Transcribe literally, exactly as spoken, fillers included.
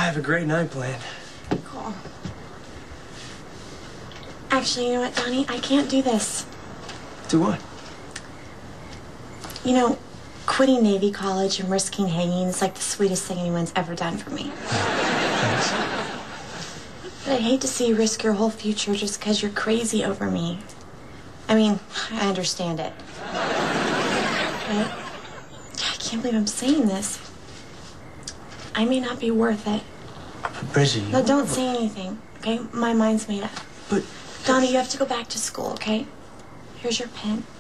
have a great night planned. Cool. Actually, you know what, Donnie? I can't do this. Do what? You know, quitting Navy College and risking hanging is like the sweetest thing anyone's ever done for me. Thanks. But I'd hate to see you risk your whole future just because you're crazy over me. I mean, I understand it. But I can't believe I'm saying this. I may not be worth it. But Bridget, No, don't say anything, okay? My mind's made up. But... Donnie, you have to go back to school, okay? Here's your pen.